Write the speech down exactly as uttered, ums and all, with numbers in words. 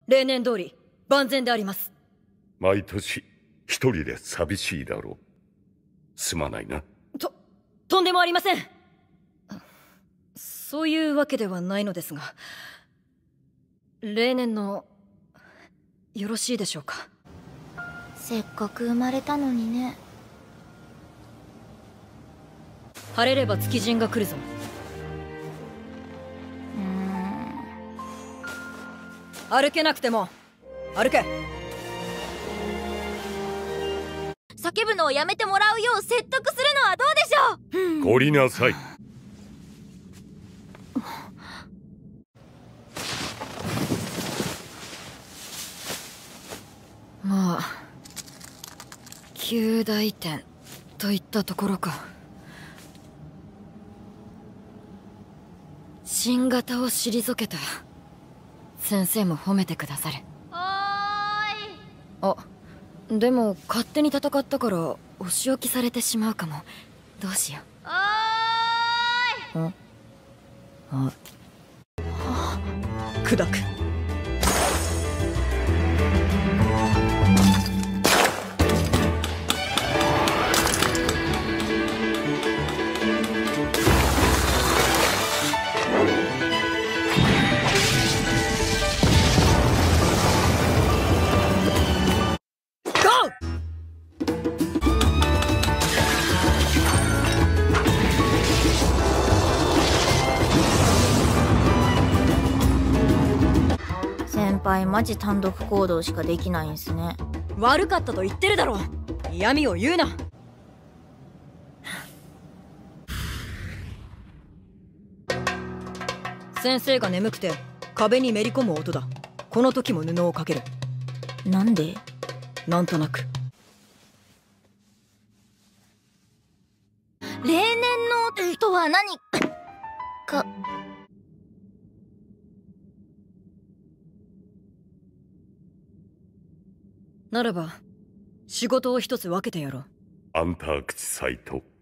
例年通り万全であります。 毎年一人で寂しいだろう。すまないな。 と、とんでもありません。そういうわけではないのですが、例年のよろしいでしょうか。 せっかく生まれたのにね。 晴れれば月陣が来るぞ。 うーん。 歩けなくても歩け。 叫ぶのをやめてもらうよう説得するのはどうでしょう。 懲りなさい。 まあ及第点といったところか。新型を退けた。先生も褒めてくださる。 おーい。 あ、でも勝手に戦ったからお仕置きされてしまうかも。どうしよう。 おーい。 ん？あ、砕く。 先輩マジ単独行動しかできないんすね。 悪かったと言ってるだろう。嫌味を言うな。先生が眠くて壁にめり込む音だ。この時も布をかける。 なんで？ なんとなく。 例年のとは何か。 ならば仕事を一つ分けてやろう。 アンタークチサイト